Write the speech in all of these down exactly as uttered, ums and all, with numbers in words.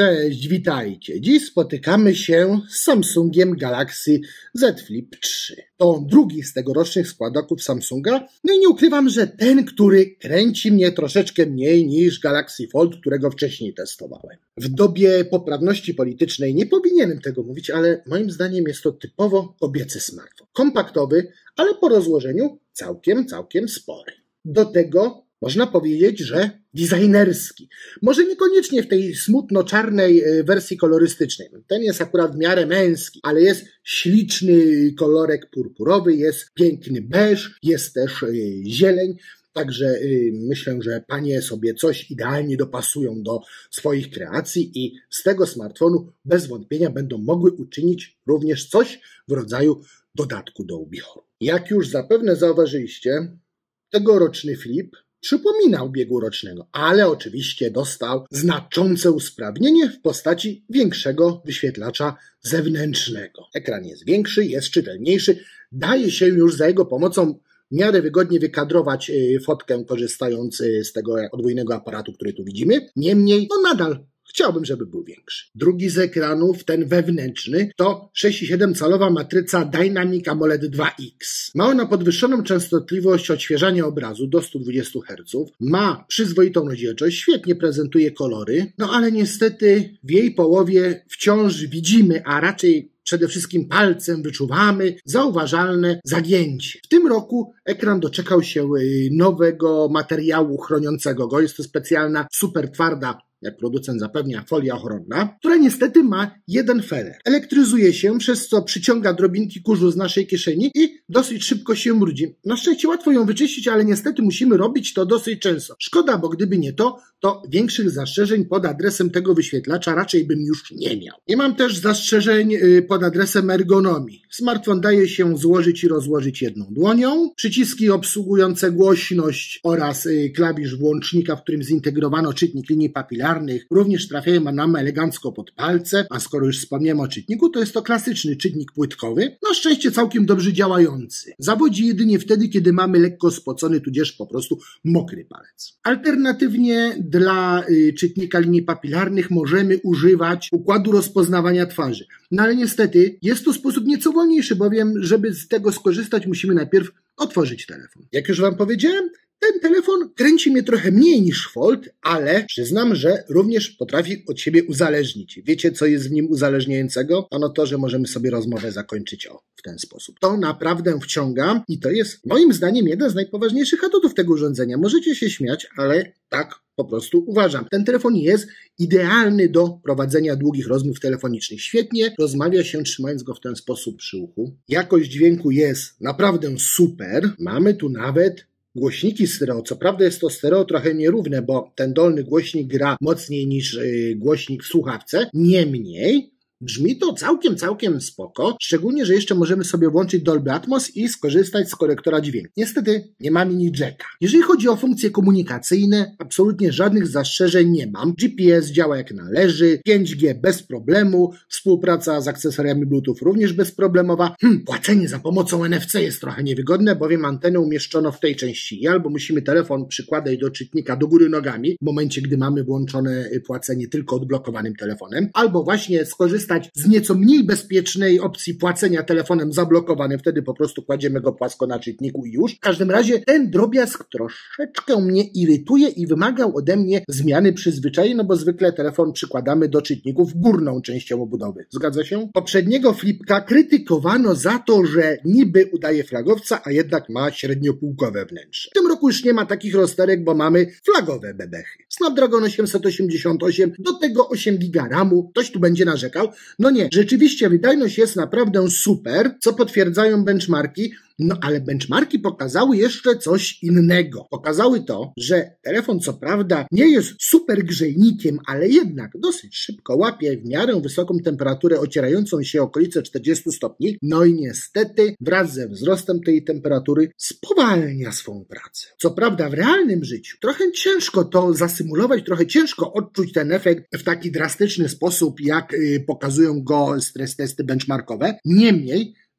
Cześć, witajcie. Dziś spotykamy się z Samsungiem Galaxy Z Flip trzy. To drugi z tegorocznych składaków Samsunga. No i nie ukrywam, że ten, który kręci mnie troszeczkę mniej niż Galaxy Fold, którego wcześniej testowałem. W dobie poprawności politycznej nie powinienem tego mówić, ale moim zdaniem jest to typowo kobiecy smartfon. Kompaktowy, ale po rozłożeniu całkiem, całkiem spory. Do tego można powiedzieć, że designerski. Może niekoniecznie w tej smutno-czarnej wersji kolorystycznej. Ten jest akurat w miarę męski, ale jest śliczny kolorek purpurowy, jest piękny beż, jest też zieleń. Także myślę, że panie sobie coś idealnie dopasują do swoich kreacji i z tego smartfonu bez wątpienia będą mogły uczynić również coś w rodzaju dodatku do ubioru. Jak już zapewne zauważyliście, tegoroczny Flip przypomina ubiegłorocznego, ale oczywiście dostał znaczące usprawnienie w postaci większego wyświetlacza zewnętrznego. Ekran jest większy, jest czytelniejszy, daje się już za jego pomocą w miarę wygodnie wykadrować fotkę, korzystając z tego podwójnego aparatu, który tu widzimy. Niemniej, no nadal chciałbym, żeby był większy. Drugi z ekranów, ten wewnętrzny, to sześć przecinek siedem calowa matryca Dynamic AMOLED dwa X. Ma ona podwyższoną częstotliwość odświeżania obrazu do stu dwudziestu herców, ma przyzwoitą rozdzielczość, świetnie prezentuje kolory, no ale niestety w jej połowie wciąż widzimy, a raczej przede wszystkim palcem wyczuwamy zauważalne zagięcie. W tym roku ekran doczekał się nowego materiału chroniącego go. Jest to specjalna, super twarda, jak producent zapewnia, folia ochronna, która niestety ma jeden feler. Elektryzuje się, przez co przyciąga drobinki kurzu z naszej kieszeni i dosyć szybko się brudzi. Na szczęście łatwo ją wyczyścić, ale niestety musimy robić to dosyć często. Szkoda, bo gdyby nie to, to większych zastrzeżeń pod adresem tego wyświetlacza raczej bym już nie miał. Nie mam też zastrzeżeń pod adresem ergonomii. Smartfon daje się złożyć i rozłożyć jedną dłonią. Przyciski obsługujące głośność oraz klawisz włącznika, w którym zintegrowano czytnik linii papilarnych, również trafiają nam elegancko pod palce, a skoro już wspomniałem o czytniku, to jest to klasyczny czytnik płytkowy, na szczęście całkiem dobrze działający. Zawodzi jedynie wtedy, kiedy mamy lekko spocony, tudzież po prostu mokry palec. Alternatywnie dla y, czytnika linii papilarnych możemy używać układu rozpoznawania twarzy. No ale niestety jest to sposób nieco wolniejszy, bowiem żeby z tego skorzystać, musimy najpierw otworzyć telefon. Jak już wam powiedziałem, ten telefon kręci mnie trochę mniej niż Fold, ale przyznam, że również potrafi od siebie uzależnić. Wiecie, co jest w nim uzależniającego? Ano to, że możemy sobie rozmowę zakończyć o, w ten sposób. To naprawdę wciąga i to jest moim zdaniem jeden z najpoważniejszych atutów tego urządzenia. Możecie się śmiać, ale tak po prostu uważam. Ten telefon jest idealny do prowadzenia długich rozmów telefonicznych. Świetnie rozmawia się, trzymając go w ten sposób przy uchu. Jakość dźwięku jest naprawdę super. Mamy tu nawet głośniki stereo. Co prawda jest to stereo trochę nierówne, bo ten dolny głośnik gra mocniej niż yy, głośnik w słuchawce. Niemniej brzmi to całkiem, całkiem spoko, szczególnie, że jeszcze możemy sobie włączyć Dolby Atmos i skorzystać z korektora dźwięku. Niestety nie ma mini jacka. Jeżeli chodzi o funkcje komunikacyjne, absolutnie żadnych zastrzeżeń nie mam. G P S działa jak należy, pięć G bez problemu, współpraca z akcesoriami Bluetooth również bezproblemowa. Hmm, płacenie za pomocą N F C jest trochę niewygodne, bowiem antenę umieszczono w tej części. Albo musimy telefon przykładać do czytnika do góry nogami, w momencie, gdy mamy włączone płacenie tylko odblokowanym telefonem, albo właśnie skorzystać z nieco mniej bezpiecznej opcji płacenia telefonem zablokowanym, wtedy po prostu kładziemy go płasko na czytniku i już. W każdym razie ten drobiazg troszeczkę mnie irytuje i wymagał ode mnie zmiany przyzwyczajeń, no bo zwykle telefon przykładamy do czytników górną częścią obudowy. Zgadza się? Poprzedniego Flipka krytykowano za to, że niby udaje flagowca, a jednak ma średniopółkowe wnętrze. W tym roku już nie ma takich rozterek, bo mamy flagowe bebechy. Snapdragon osiemset osiemdziesiąt osiem, do tego osiem giga ramu, ktoś tu będzie narzekał. No nie, rzeczywiście wydajność jest naprawdę super, co potwierdzają benchmarki, no ale benchmarki pokazały jeszcze coś innego. Pokazały to, że telefon co prawda nie jest super grzejnikiem, ale jednak dosyć szybko łapie w miarę wysoką temperaturę ocierającą się okolice czterdziestu stopni, no i niestety wraz ze wzrostem tej temperatury spowalnia swą pracę. Co prawda w realnym życiu trochę ciężko to zasymulować, trochę ciężko odczuć ten efekt w taki drastyczny sposób, jak yy, pokazują go stres testy benchmarkowe, niemniej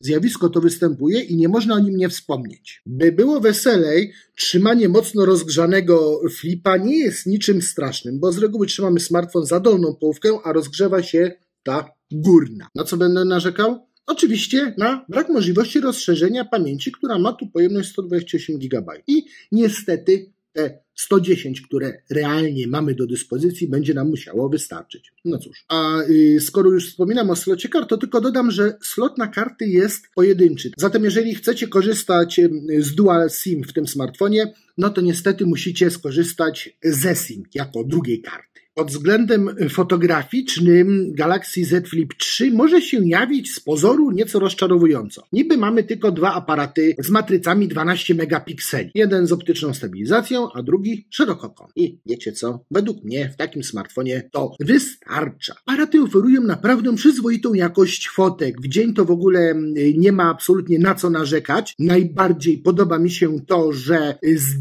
zjawisko to występuje i nie można o nim nie wspomnieć. By było weselej, trzymanie mocno rozgrzanego flipa nie jest niczym strasznym, bo z reguły trzymamy smartfon za dolną połówkę, a rozgrzewa się ta górna. Na co będę narzekał? Oczywiście na brak możliwości rozszerzenia pamięci, która ma tu pojemność sto dwadzieścia osiem gigabajtów. I niestety te sto dziesięć, które realnie mamy do dyspozycji, będzie nam musiało wystarczyć. No cóż, a y, skoro już wspominam o slocie kart, to tylko dodam, że slot na karty jest pojedynczy. Zatem jeżeli chcecie korzystać z Dual SIM w tym smartfonie, no to niestety musicie skorzystać ze SIM jako drugiej karty. Pod względem fotograficznym Galaxy Z Flip trzy może się jawić z pozoru nieco rozczarowująco. Niby mamy tylko dwa aparaty z matrycami dwanaście megapikseli. Jeden z optyczną stabilizacją, a drugi szerokokątny. I wiecie co? Według mnie w takim smartfonie to wystarcza. Aparaty oferują naprawdę przyzwoitą jakość fotek. W dzień to w ogóle nie ma absolutnie na co narzekać. Najbardziej podoba mi się to, że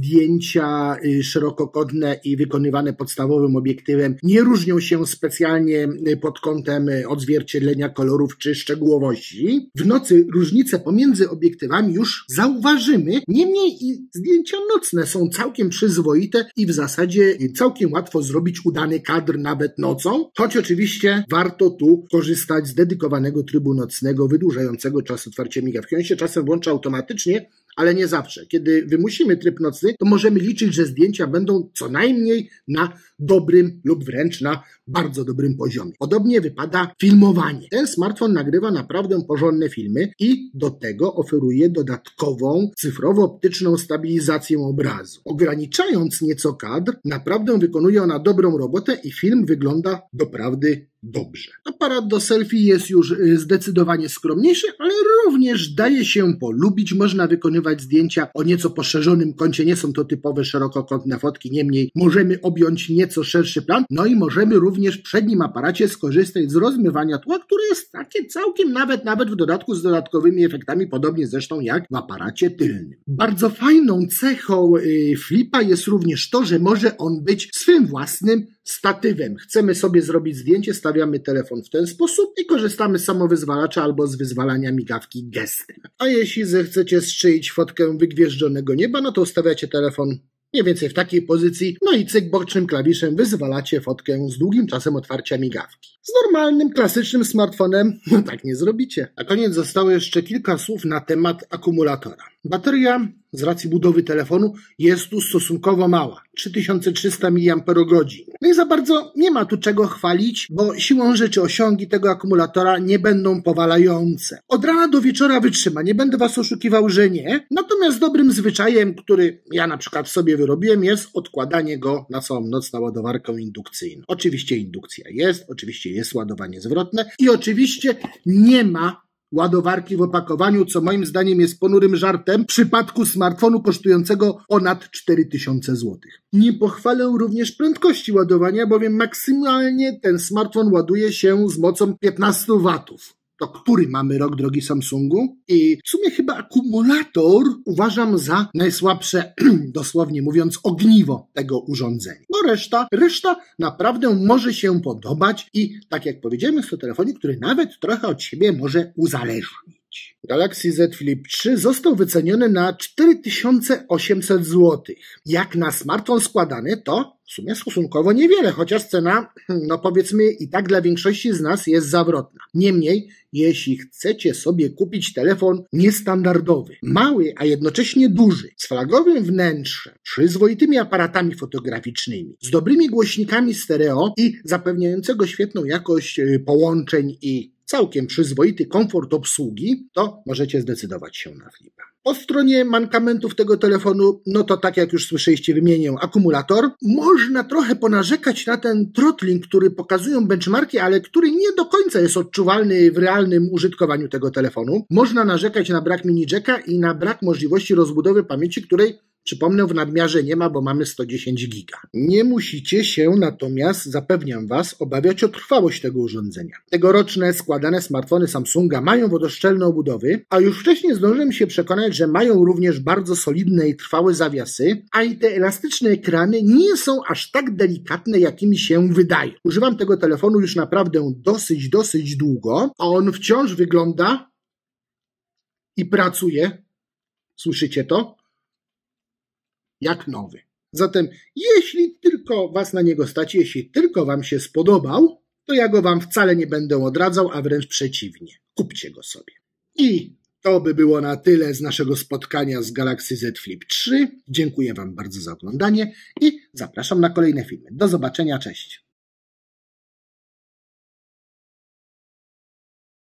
zdjęcia szerokokątne i wykonywane podstawowym obiektywem nie różnią się specjalnie pod kątem odzwierciedlenia kolorów czy szczegółowości. W nocy różnice pomiędzy obiektywami już zauważymy, niemniej i zdjęcia nocne są całkiem przyzwoite i w zasadzie całkiem łatwo zrobić udany kadr nawet nocą, choć oczywiście warto tu korzystać z dedykowanego trybu nocnego wydłużającego czas otwarcia migawki. On się czasem włącza automatycznie, ale nie zawsze. Kiedy wymusimy tryb nocny, to możemy liczyć, że zdjęcia będą co najmniej na dobrym lub wręcz na bardzo dobrym poziomie. Podobnie wypada filmowanie. Ten smartfon nagrywa naprawdę porządne filmy i do tego oferuje dodatkową cyfrowo-optyczną stabilizację obrazu. Ograniczając nieco kadr, naprawdę wykonuje ona dobrą robotę i film wygląda doprawdy dobrze. Aparat do selfie jest już zdecydowanie skromniejszy, ale również daje się polubić. Można wykonywać zdjęcia o nieco poszerzonym kącie. Nie są to typowe szerokokątne fotki, niemniej możemy objąć nieco szerszy plan. No i możemy również w przednim aparacie skorzystać z rozmywania tła, które jest takie całkiem nawet, nawet w dodatku z dodatkowymi efektami, podobnie zresztą jak w aparacie tylnym. Bardzo fajną cechą yy, Flipa jest również to, że może on być swym własnym statywem. Chcemy sobie zrobić zdjęcie, stawiamy telefon w ten sposób i korzystamy z samowyzwalacza albo z wyzwalania migawki gestem. A jeśli zechcecie strzelić fotkę wygwieżdżonego nieba, no to ustawiacie telefon mniej więcej w takiej pozycji, no i cyk bocznym klawiszem wyzwalacie fotkę z długim czasem otwarcia migawki. Z normalnym, klasycznym smartfonem no tak nie zrobicie. Na koniec zostało jeszcze kilka słów na temat akumulatora. Bateria z racji budowy telefonu jest tu stosunkowo mała. trzy tysiące trzysta miliamperogodzin. No i za bardzo nie ma tu czego chwalić, bo siłą rzeczy osiągi tego akumulatora nie będą powalające. Od rana do wieczora wytrzyma, nie będę was oszukiwał, że nie. Natomiast dobrym zwyczajem, który ja na przykład sobie wyrobiłem, jest odkładanie go na całą noc na ładowarkę indukcyjną. Oczywiście indukcja jest, oczywiście jest ładowanie zwrotne i oczywiście nie ma ładowarki w opakowaniu, co moim zdaniem jest ponurym żartem w przypadku smartfonu kosztującego ponad cztery tysiące złotych. Nie pochwalę również prędkości ładowania, bowiem maksymalnie ten smartfon ładuje się z mocą piętnaście watów. To który mamy rok, drogi Samsungu? I w sumie chyba akumulator uważam za najsłabsze, dosłownie mówiąc, ogniwo tego urządzenia. No reszta, reszta naprawdę może się podobać i tak jak powiedziałem, jest to telefonik, który nawet trochę od siebie może uzależnić. Galaxy Z Flip trzy został wyceniony na cztery tysiące osiemset złotych. Jak na smartfon składany, to w sumie stosunkowo niewiele, chociaż cena, no powiedzmy, i tak dla większości z nas jest zawrotna. Niemniej, jeśli chcecie sobie kupić telefon niestandardowy, mały, a jednocześnie duży, z flagowym wnętrzem, przyzwoitymi aparatami fotograficznymi, z dobrymi głośnikami stereo i zapewniającego świetną jakość połączeń i całkiem przyzwoity komfort obsługi, to możecie zdecydować się na Flipa. Po stronie mankamentów tego telefonu, no to tak jak już słyszeliście, wymienię akumulator. Można trochę ponarzekać na ten throttling, który pokazują benchmarki, ale który nie do końca jest odczuwalny w realnym użytkowaniu tego telefonu. Można narzekać na brak mini jacka i na brak możliwości rozbudowy pamięci, której przypomnę, w nadmiarze nie ma, bo mamy sto dziesięć giga. Nie musicie się natomiast, zapewniam was, obawiać o trwałość tego urządzenia. Tegoroczne składane smartfony Samsunga mają wodoszczelne obudowy, a już wcześniej zdążyłem się przekonać, że mają również bardzo solidne i trwałe zawiasy, a i te elastyczne ekrany nie są aż tak delikatne, jakimi się wydaje. Używam tego telefonu już naprawdę dosyć, dosyć długo, a on wciąż wygląda i pracuje, słyszycie to, jak nowy. Zatem jeśli tylko was na niego stać, jeśli tylko wam się spodobał, to ja go wam wcale nie będę odradzał, a wręcz przeciwnie. Kupcie go sobie. I to by było na tyle z naszego spotkania z Galaxy Z Flip trzy. Dziękuję wam bardzo za oglądanie i zapraszam na kolejne filmy. Do zobaczenia, cześć.